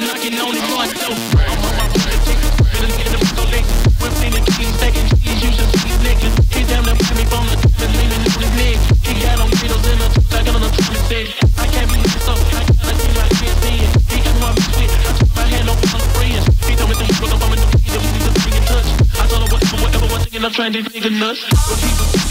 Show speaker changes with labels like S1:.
S1: I can only run. I'm on my way to take it. Feeling in the so late. We're feeling clean, stacking cheese. You should see niggas. He down there me from the and leaning on his leg. He got on needles in the I got on the top of stage. I can't be so I gotta see my kids see it. He got my sweet. I took my hand over on the friends. He told me to look up on the feet. We need to bring in touch. I told her whatever one thing and I'm trying to take a nuts. But people